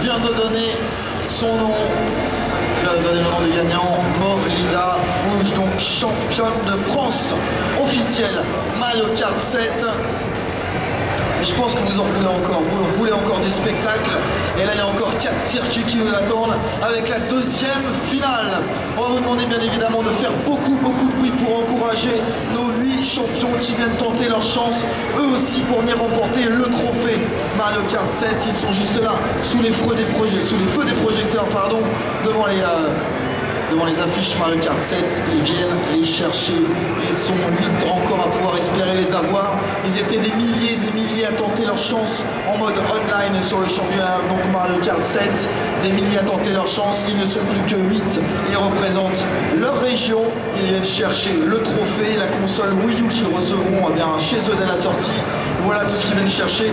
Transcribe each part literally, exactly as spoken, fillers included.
vient de donner son nom, vient de donner le nom du gagnant, Morlida Rouge, donc championne de France officielle Mario Kart sept. Et je pense que vous en voulez encore, vous en voulez encore du spectacle. Et là, il y a encore quatre circuits qui nous attendent avec la deuxième finale. On va vous demander bien évidemment de faire beaucoup, beaucoup de bruit pour encourager nos huit champions qui viennent tenter leur chance, eux aussi, pour venir remporter le trophée Mario Kart sept. Ils sont juste là, sous les feux des projets, sous les feux des projecteurs, pardon, devant les... Euh, devant les affiches Mario Kart sept, ils viennent les chercher. Ils sont huit encore à pouvoir espérer les avoir. Ils étaient des milliers, des milliers à tenter leur chance en mode online sur le championnat donc Mario Kart sept. Des milliers à tenter leur chance. Ils ne sont plus que huit. Ils représentent leur région. Ils viennent chercher le trophée, la console Wii U qu'ils recevront eh bien, chez eux dès la sortie. Voilà tout ce qu'ils viennent chercher.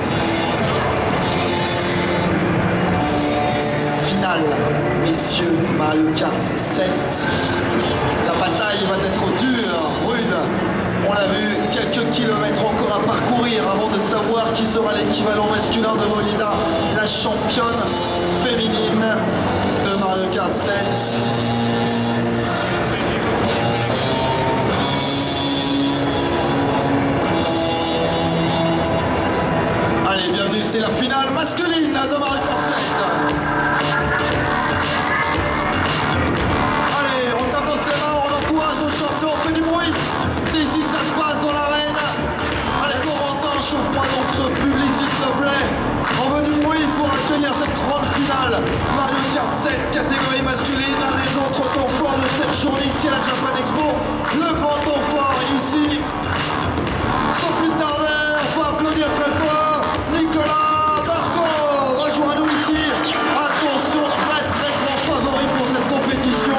Messieurs, Mario Kart sept. La bataille va être dure, rude. On l'a vu, quelques kilomètres encore à parcourir avant de savoir qui sera l'équivalent masculin de Morlida, la championne féminine de Mario Kart sept. Allez, bienvenue, c'est la finale masculine de Mario Kart sept. On fait du bruit, c'est ici que ça se passe dans l'arène. Allez Corentin, chauffe-moi donc ce public s'il te plaît. On veut du bruit pour accueillir cette grande finale Mario Kart sept catégorie masculine, un des autres temps forts de cette journée ici à la Japan Expo. Le grand temps fort ici. Sans plus tarder, on va applaudir très fort Nicolas Barco, rejoins-nous ici. Attention, très très grand favori pour cette compétition.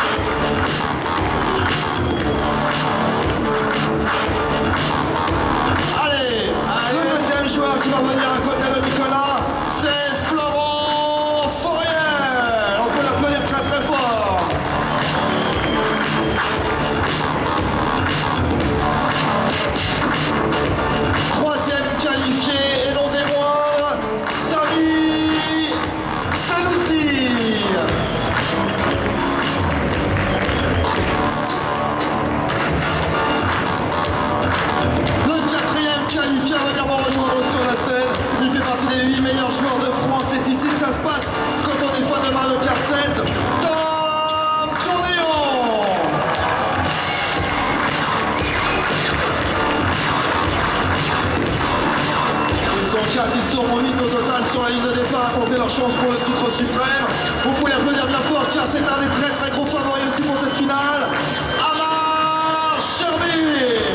Joueur qui va venir à côté de Nicolas, c'est Florent Forriel. On peut l'applaudir très très fort. Troisième qualifié et non des moindres, Sami Sanoussi. Le quatrième qualifié va venir me rejoindre sur la scène. Il fait partie des huit meilleurs joueurs de France. C'est ici que ça se passe quand on est fan de Mario Kart sept. Tom Tournéon. Ils sont quatre, ils seront huit au total sur la ligne de départ à tenter leur chance pour le titre suprême. Vous pouvez applaudir bien fort car c'est un des très très gros favoris aussi pour cette finale. Amar Sherbir.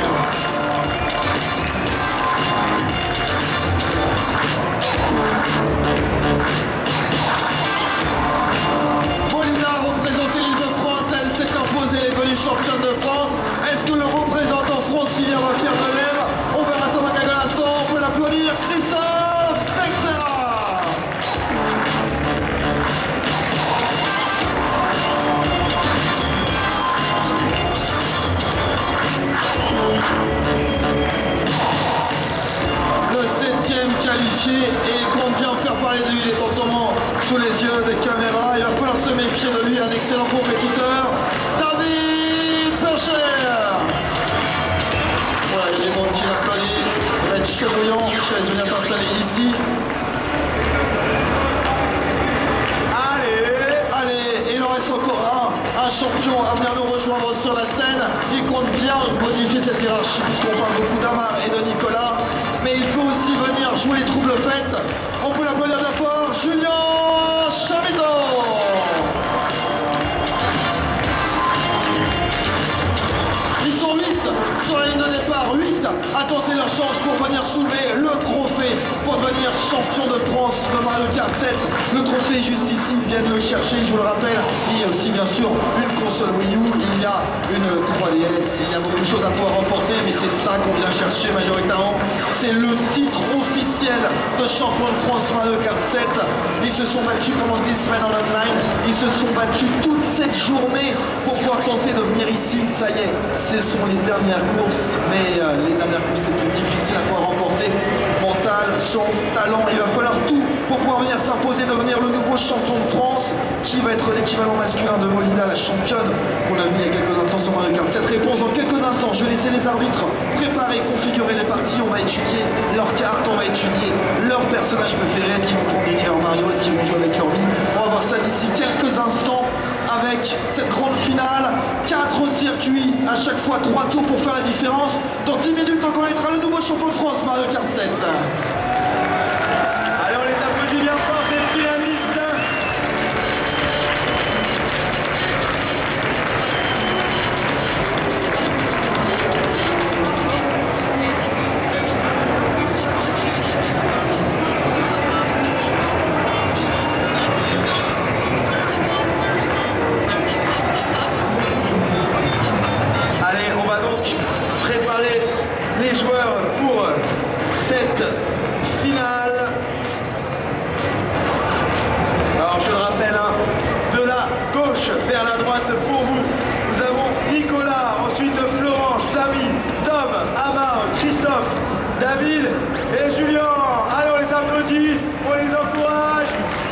Morlida a représenté l'île de France, elle s'est imposée, elle est devenue championne de France. Est-ce que le représentant francilien va faire de même? On verra ça dans quelques instants, on peut l'applaudir, Christophe Texera. Le septième qualifié et il compte bien faire parler de lui, il est en ce moment sous les yeux des caméras, il va falloir se méfier de lui, un excellent compétiteur, David Percher. Voilà, il y a des monde qui l'applaudissent, il va être chevouillant, je vais venir t'installer ici. Allez, allez, il en reste encore un, un champion à venir nous rejoindre sur la scène, il compte bien modifier cette hiérarchie puisqu'on parle beaucoup d'Amar et de Nicolas. Mais il peut aussi venir jouer les troubles fêtes. On peut l'applaudir bien fort, Julien Chamizot. Ils sont huit sur la ligne de départ, huit à tenter leur chance pour venir soulever le trophée, pour devenir champion de France de Mario Kart sept. Le trophée est juste ici, ils viennent le chercher, je vous le rappelle. Il y a aussi bien sûr une console Wii U, il y a une trois D S, il y a beaucoup de choses à pouvoir remporter, mais c'est ça qu'on vient chercher majoritairement. C'est le titre officiel de champion de France Mario Kart sept. Ils se sont battus pendant dix semaines en online, ils se sont battus toute cette journée pour pouvoir tenter de venir ici. Ça y est, ce sont les dernières courses, mais euh, les dernières courses les plus difficiles à pouvoir remporter. Mental, chance, talent, il va falloir tout pour pouvoir venir s'imposer, devenir le nouveau champion de France. Qui va être l'équivalent masculin de Molida, la championne qu'on a vu il y a quelques instants sur Mario Kart. Cette réponse dans quelques instants. Je vais laisser les arbitres préparer, configurer les parties. On va étudier leurs cartes, on va étudier leurs personnages préférés. Est-ce qu'ils vont prendre l'univers Mario, est-ce qu'ils vont jouer avec leur vie? On va voir ça d'ici quelques instants avec cette grande finale. Quatre circuits, à chaque fois trois tours pour faire la différence. Dans dix minutes, on connaîtra le nouveau champion de France, Mario Kart sept. Allez, on les applaudit bien fort, c'est le finaliste. Allez, on va donc préparer les joueurs pour cette finale. Alors je le rappelle, hein, de la gauche vers la droite pour vous. Nous avons Nicolas, ensuite Florent, Samy, Tom, Amar, Christophe, David et Julien. Allez, on les applaudit, on les encourage.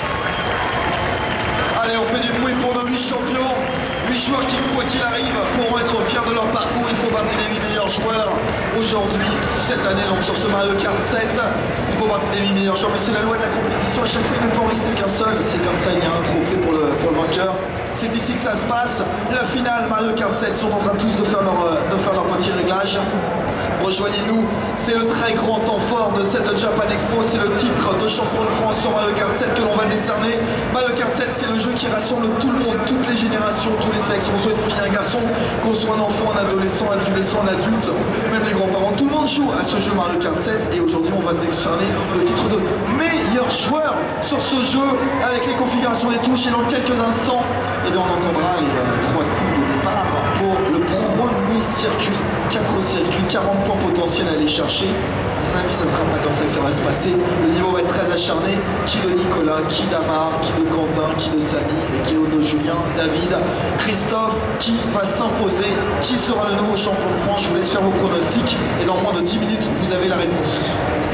Allez, on fait du bruit pour nos huit champions. huit joueurs qui, quoi qu'il arrive, pourront être fiers de leur parcours. Il faut battre les huit meilleurs joueurs aujourd'hui, cette année, donc sur ce Mario Kart sept. Il faut battre les huit meilleurs joueurs, mais c'est la loi de la compétition. À chaque fois, il ne peut en rester qu'un seul. C'est comme ça, il y a un trophée pour le, pour le vainqueur. C'est ici que ça se passe. La finale, Mario Kart sept sont en train tous de faire leur, de faire leur petit réglage. Rejoignez-nous, c'est le très grand temps fort de cette Japan Expo, c'est le titre de champion de France sur Mario Kart sept que l'on va décerner. Mario Kart sept, c'est le jeu qui rassemble tout le monde, toutes les générations, tous les sexes, qu'on soit une fille, un garçon, qu'on soit un enfant, un adolescent, un adolescent, un adulte, même les grands-parents, tout le monde joue à ce jeu Mario Kart sept et aujourd'hui on va décerner le titre de meilleur joueur sur ce jeu avec les configurations des touches et dans quelques instants, eh bien, on entendra les euh, trois coups de départ pour le premier circuit, quatre circuits, quarante points potentiels à aller chercher. À mon avis, ça sera pas comme ça que ça va se passer. Le niveau va être très acharné. Qui de Nicolas, qui d'Amar, qui de Quentin, qui de Samy, et qui de Julien, David, Christophe, qui va s'imposer, qui sera le nouveau champion de France. Je vous laisse faire vos pronostics et dans moins de dix minutes, vous avez la réponse.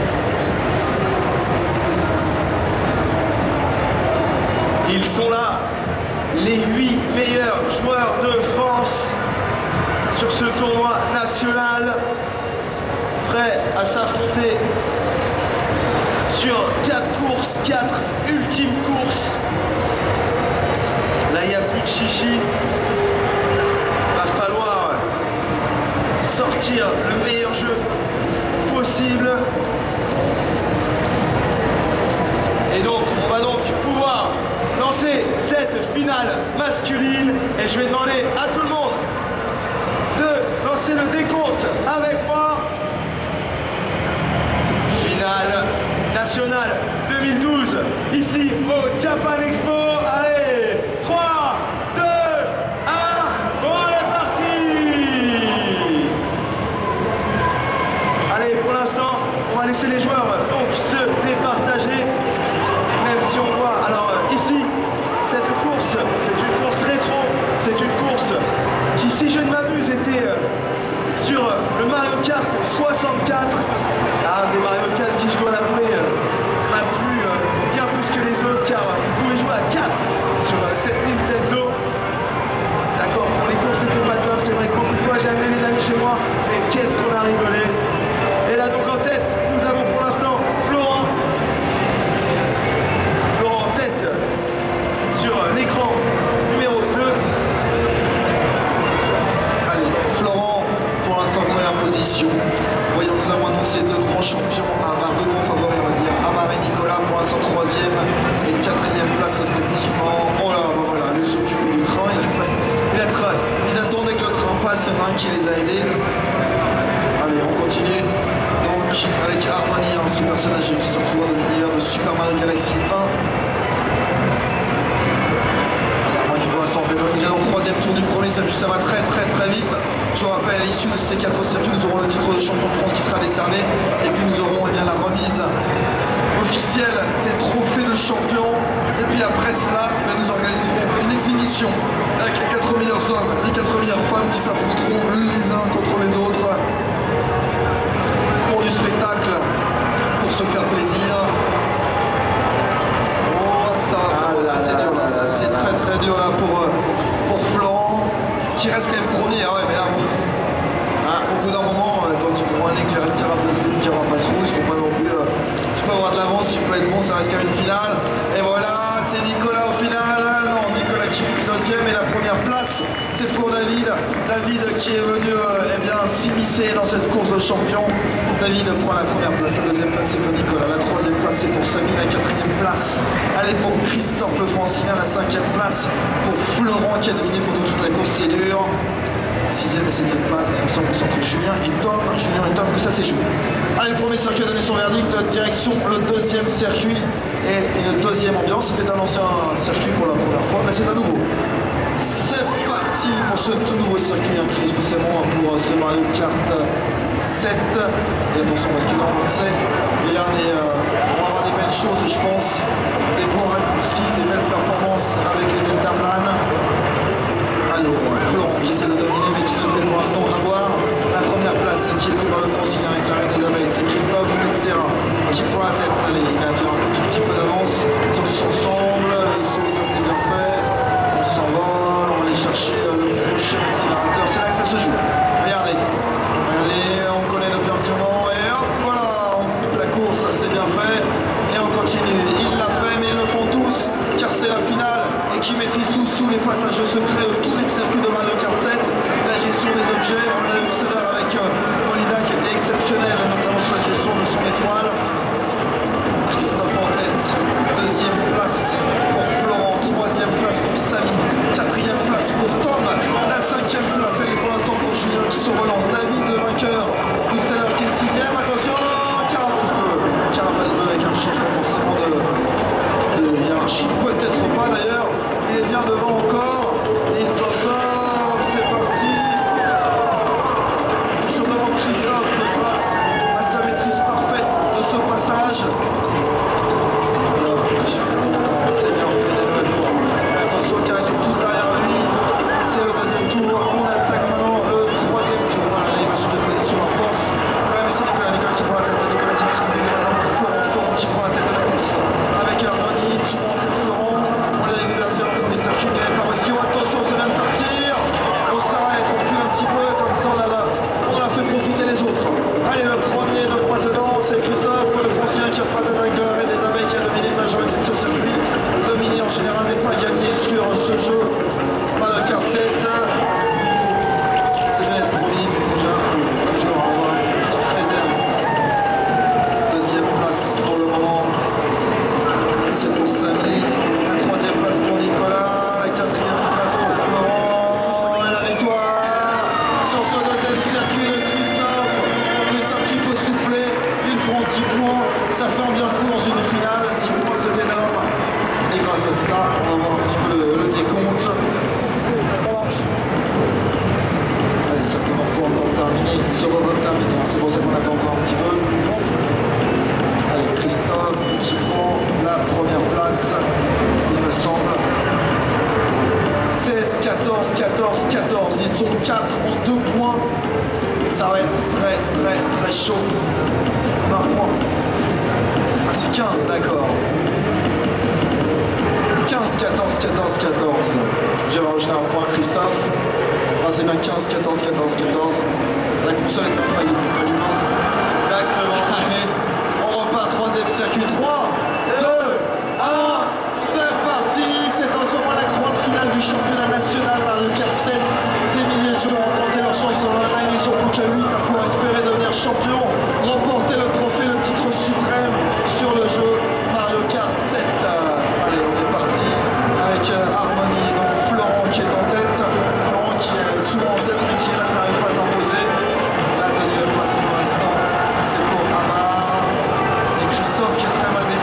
Ils sont là, les huit meilleurs joueurs de France sur ce tournoi national, prêts à s'affronter sur quatre courses, quatre ultimes courses. Là, il n'y a plus de chichi. Il va falloir sortir le meilleur jeu possible. Et donc, on va donc pouvoir lancer cette finale masculine. Et je vais demander à tout le monde de lancer le décompte avec moi. Finale nationale deux mille douze, ici au Japan Expo. Allez, trois, deux, un, on est parti. Allez, pour l'instant, on va laisser les joueurs donc se départager. Même si on voit, alors ici, cette course, c'est une course rétro, c'est une course qui, si je ne m'abuse, était sur le Mario Kart soixante-quatre. Ah, des Mario Kart qui, je dois l'avouer, m'a plu bien plus que les autres, car vous pouvez jouer à quatre sur cette Nintendo. D'accord, pour les courses, c'était pas top, c'est vrai que beaucoup de fois j'ai amené les amis chez moi, mais qu'est-ce qu'on a rigolé. Et là donc en tête, nous avons pour l'instant Florent. Florent en tête sur l'écran numéro deux. Allez, Florent, pour l'instant première position. Voyons, nous avons annoncé deux grands champions, Amar, deux grands favoris, on va dire, Amar et Nicolas, pour l'instant troisième et quatrième place respectivement. Oh là, bah voilà, le s'occuper du train, il a, il a tra... ils attendaient que le train passe, il y en a un qui les a aidés. Allez, on continue. Donc, avec Harmony, hein, ce personnage qui sort tout droit de l'univers de Super Mario Galaxy un. Déjà dans le troisième tour du premier circuit, ça va très très très vite. Je vous rappelle, à l'issue de ces quatre circuits, nous aurons le titre de champion de France qui sera décerné. Et puis nous aurons eh bien, la remise officielle des trophées de champion. Et puis après cela, eh bien, nous organiserons une exhibition avec les quatre meilleurs hommes, les quatre meilleures femmes qui s'affronteront les uns contre les autres pour du spectacle, pour se faire plaisir. reste quand même une finale. Et voilà, c'est Nicolas au final. Non, Nicolas qui finit deuxième et la première place, c'est pour David. David qui est venu euh, eh bien s'immiscer dans cette course de champion. David prend la première place, la deuxième place c'est pour Nicolas, la troisième place c'est pour Samy, la quatrième place elle est pour Christophe le Francilien, la cinquième place pour Florent qui a dominé pendant toute la course, c'est dur. Sixième et septième place, il me semble que c'est entre Julien et Tom, Julien et Tom que ça s'est joué. Allez, le premier circuit a donné son verdict, direction le deuxième circuit et une deuxième ambiance. C'était un ancien circuit pour la première fois, mais c'est à nouveau. C'est parti pour ce tout nouveau circuit, hein, créé spécialement pour ce Mario Kart sept. Et attention parce que là on le sait, regardez, euh, on va avoir des belles choses je pense, des beaux raccourcis, des belles performances avec les Delta Plane. Alors, Florent qui essaie de dominer mais qui se fait pour l'instant avoir. La première place qui est prise par le Francilien avec la Reine des Abeilles, c'est Christophe Texera qui prend la tête. Allez, il a déjà un tout petit peu d'avance. Ils sont tous ensemble, ils sont, ça c'est bien fait. On s'envole, on va aller chercher le prochain accélérateur. C'est là que ça se joue. Regardez, regardez, on connaît depuis un petit moment et hop, voilà, on coupe la course, c'est bien fait. Et on continue. Il l'a fait, mais ils le font tous, car c'est la finale. Et qui maîtrise tous tous les passages secrets de tous les circuits de Mario Kart sept, la gestion des objets, on l'a vu tout à l'heure avec euh, Molina qui était exceptionnel, notamment sur la gestion de son étoile. Christophe en tête, deuxième place pour Florent, troisième place pour Samy, quatrième place pour Tom, la cinquième place elle est pour l'instant pour Julien qui se relance, David le vainqueur, tout à l'heure qui est sixième, attention, Carapace bleu, Carapace bleu avec un changement forcément de, de hiérarchie, peut-être pas d'ailleurs. Il est bien devant encore, il s'en sort, c'est parti. Sur devant Christophe grâce à sa maîtrise parfaite de ce passage. C'est bien fait les nouvelles fois. Attention car ils sont tous derrière lui. C'est le deuxième tour, on attaque maintenant le troisième tour. Voilà, il va changer de position en force. Quand même c'est Nicolas, Nicolas qui prend la tête, Nicolas qui prend maintenant pour Florent, Florent qui prend la tête de la course. Avec Harmonie, souvent pour Florent. On l'a vu vers le circuit, il n'avait pas réussi. Attention, ça vient de partir. On s'arrête, on recule un petit peu, comme ça on a, la, on a fait profiter les autres. Allez, le premier de maintenant, c'est Christophe, le Francilien qui a pas de dingue de la Reine des Abeilles, qui a dominé la majorité de ce circuit. Dominé en général, mais pas gagné sur ce jeu. Mario Kart sept. C'est bien être premier, mais déjà, il faut toujours avoir une petite réserve. Deuxième place pour le moment. C'est pour Samy. La troisième place pour Nicolas. La quatrième place pour Florent. Et la victoire sur ce deuxième circuit de Christophe. Les circuits peut souffler. Il prend dix points. Ça fait un bien fou dans une finale. dix points, c'est énorme. Et grâce à cela, on va voir un petit peu le, le décompte. Allez, simplement pour encore terminer. Ils sont pas terminés. C'est pour ça qu'on attend encore un petit peu. Allez, Christophe qui prend la première place, il me semble. seize, quatorze, quatorze, quatorze. Ils sont quatre en deux points. Ça va être très, très, très chaud. vingt points. Ah, c'est quinze, d'accord. quinze, quatorze, quatorze, quatorze. Je vais rajouter un point à Christophe. Ah, c'est bien quinze, quatorze, quatorze, quatorze. La console est infaillible. Exactement. Allez. Troisième circuit, trois, deux, un, c'est parti. C'est en ce moment la grande finale du championnat national Mario Kart sept. Des milliers de joueurs ont tenté leur chance sur l'online, ils sont plus qu'à huit à pouvoir espérer devenir champion, remporter le trophée, le titre suprême sur le jeu Mario Kart sept. Allez, on est parti avec Harmonie, donc Florent qui est en tête, Florent qui est souvent en tête mais qui reste n'arrive pas à s'imposer. La deuxième place pour l'instant, c'est pour Amar. Christophe qui est très mal démarré.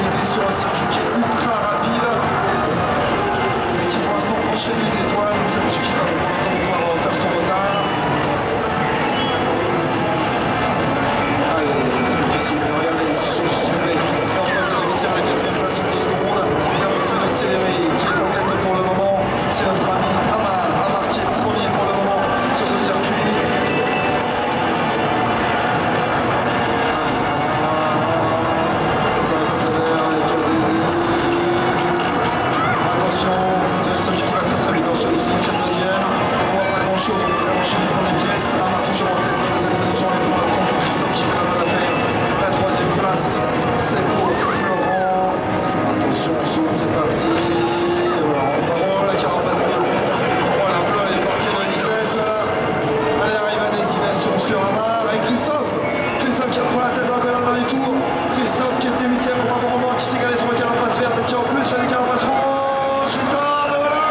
qui en plus a des carapaces rouges. Christophe, et voilà.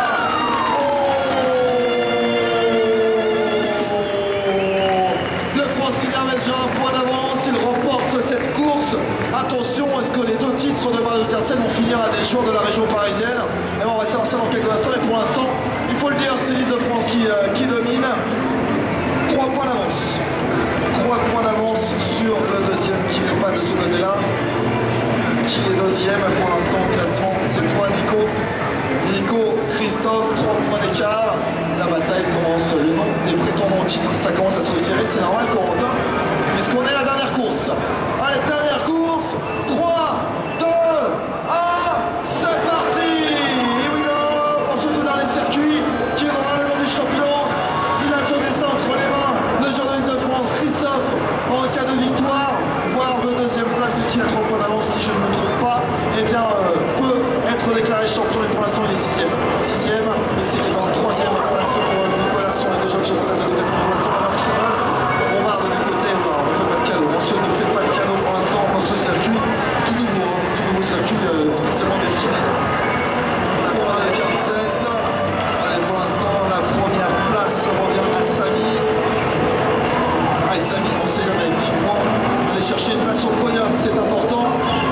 Oh. Le Francilien met déjà un point d'avance, il remporte cette course. Attention, est-ce que les deux titres de Mario Kart sept vont finir à des joueurs de la région parisienne? Et bon, on va savoir ça dans quelques instants, mais pour l'instant, il faut le dire, c'est l'Île-de-France qui, euh, qui domine. Trois points d'avance. Trois points d'avance sur le deuxième qui n'est pas de ce côté-là. Qui est deuxième pour l'instant au classement? C'est toi, Nico. Nico, Christophe, trois points d'écart. La bataille commence. Le nom des prétendants au titre, ça commence à se resserrer. C'est normal, Corentin, puisqu'on est à la dernière course. Allez, dernière course. trois, deux, un, c'est parti. Et oui, là, on se tourne dans les circuits. Qui aura le nom du champion? Il a son dessin entre les mains. Le joueur de l'Île-de-France, Christophe, en cas de victoire, voire de deuxième place, puisqu'il a trois points d'avance, si je ne me trompe pas, eh bien, euh, peut être déclaré champion. Et pour l'instant, il est sixième. Sixième, et c'est dans la troisième place pour Nicolas. Ce sont les deux joueurs qui sont en tête de déplacement pour l'instant. On va voir ce que ça donne. On va de l'autre côté, on ne fait pas de cadeau. Monsieur ne fait pas de cadeau pour l'instant dans ce circuit. Tout nouveau, hein, tout nouveau circuit euh, spécialement destiné pour Mario Kart sept. Allez, pour l'instant, la première place revient à Samy. Allez, Samy, on sait jamais, il faut aller chercher une place au podium, c'est important.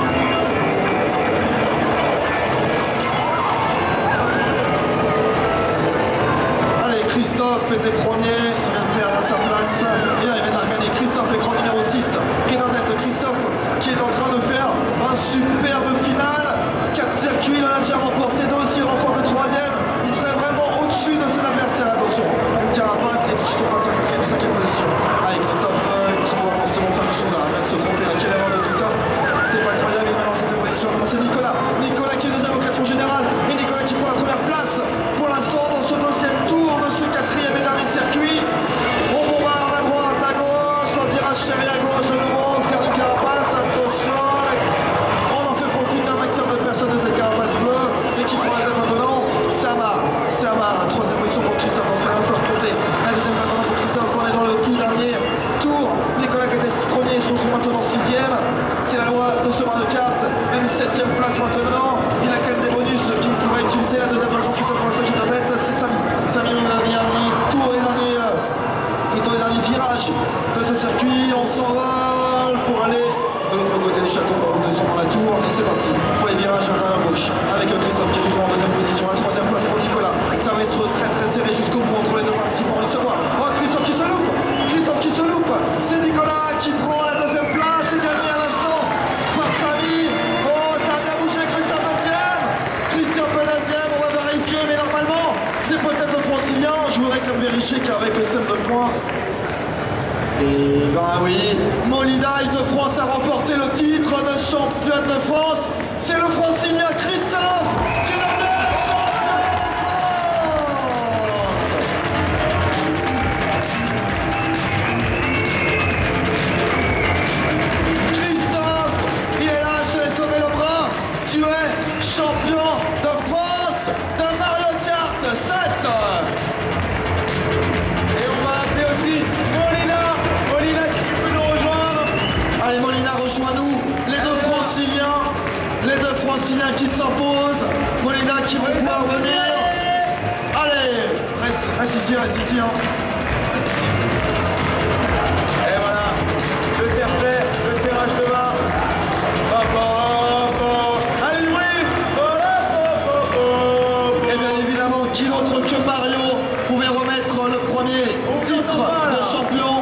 Allez, Christophe était premier, il vient de perdre sa place. Et là, il vient de la gagner. Christophe, écran numéro six, qui est en tête. Christophe, qui est en train de faire un superbe final. quatre circuits, il en a déjà remporté deux, s'il remporte le troisième, il serait vraiment au-dessus de ses adversaires. Attention, Carapace et tout de suite on passe en quatrième, cinquième position. Allez, Christophe euh, qui doit forcément faire quelque chose là, il vient de se tromper là. Quelle erreur de Christophe, c'est pas incroyable, il est maintenant en septième position. Maintenant c'est Nicolas, Nicolas qui est deuxième au classement général, et Nicolas qui prend la première place pour l'instant dans ce deuxième tour de ce quatrième et dernier circuit. On bombarde à droite, à gauche, le virage serré à gauche de nouveau, on se garde une Carapace, attention. On en fait profiter un maximum de personnes de cette Carapace bleue, et qui prend la tête maintenant, Samar, Samar, troisième position pour Christophe, dans ce cas-là, il faut compter. La deuxième place maintenant pour Christophe, on est dans le tout dernier tour. Nicolas qui était premier, il se retrouve maintenant sixième. C'est la loi de ce Mario Kart, même septième place maintenant. Il a quand même des bonus qu'il pourrait utiliser. La deuxième place pour Christophe, pour l'instant qui est en tête, c'est Samy. Samy, le dernier tour, les derniers, plutôt les derniers virages de ce circuit. On s'envole pour aller de l'autre côté du château, on descend dans la tour et c'est parti pour les virages à la gauche avec Christophe qui est toujours en deuxième position. La troisième place pour Nicolas, ça va être très très serré jusqu'au bout entre les deux participants. On le savoir. Oh, Christophe qui se loupe, Christophe qui se loupe, c'est Nicolas qui prend la deuxième place, c'est gagné à l'instant par Samy. Oh, ça a bien bougé, Christophe deuxième, Christophe deuxième, on va vérifier, mais normalement c'est peut-être le Francilien. Je voudrais quand même vérifier qu'avec le système de points, et bah oui, Molina Île-de-France a remporté le titre de championne de France. C'est le Francilien Christophe qui est le champion de France. Christophe, il est là, je te laisse lever le bras. Tu es champion de France de Mario Kart sept. Et on va appeler aussi Molina. Molina, si tu peux nous rejoindre. Allez, Molina, rejoins-nous. Les deux Franciliens, les deux Franciliens qui s'imposent. Molina qui vont pouvoir venir. Allez, reste, reste ici, reste ici. Hein. Et voilà, le fair-play, le serrage de main. Hop, hop, hop. Allez, oui. Hop, hop, hop. Et bien évidemment, qui d'autre que Mario pouvait remettre le premier titre de champion.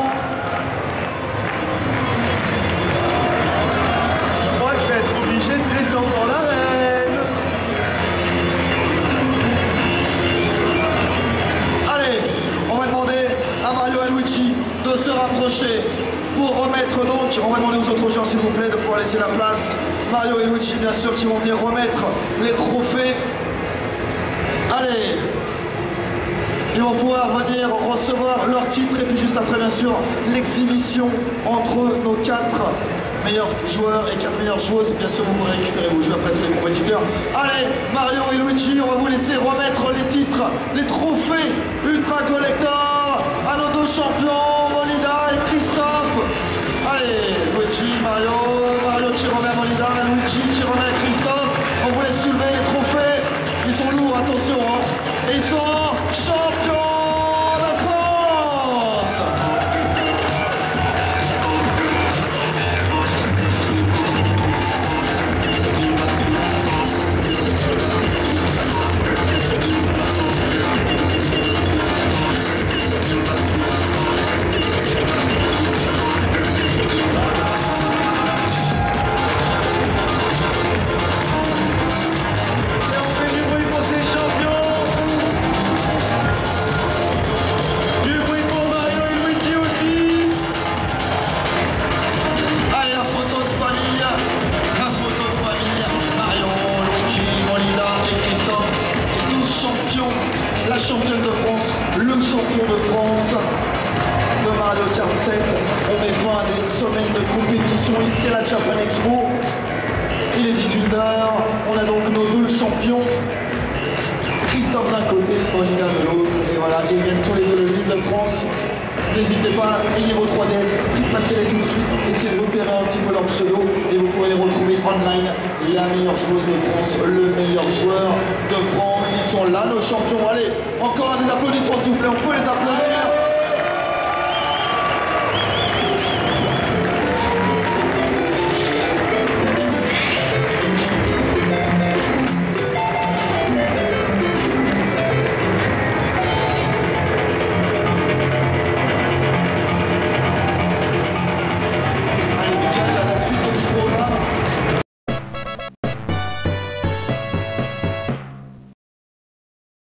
Je crois que je vais être obligé de descendre dans l'arène. Allez, on va demander à Mario et Luigi de se rapprocher pour remettre donc, on va demander aux autres gens s'il vous plaît de pouvoir laisser la place. Mario et Luigi bien sûr qui vont venir remettre les trophées. Allez, ils vont pouvoir venir recevoir leur titre et puis juste après bien sûr l'exhibition entre nos quatre meilleurs joueurs et quatre meilleures joueuses. Bien sûr vous pourrez récupérer vos jeux après tous les compétiteurs. Allez, Mario et Luigi, on va vous laisser remettre les titres, les trophées Ultra Collector à nos deux champions, Molina et Christophe. Allez, Luigi, Mario, Mario qui remet à Molina, Luigi qui remet à Christophe. On vous champion de France de Mario Kart sept. On met fin à des semaines de compétition ici à la Japan Expo. Il est dix-huit heures, on a donc nos deux champions. Christophe d'un côté, Molina de l'autre. Et voilà, ils viennent tous les deux de l'île de France. N'hésitez pas, ayez vos trois D S, passez-les tout de suite, essayez de repérer un petit peu leur pseudo et vous pourrez les retrouver online. La meilleure joueuse de France, le meilleur joueur de France, ils sont là nos champions. Allez, encore un des applaudissements s'il vous plaît, on peut les applaudir.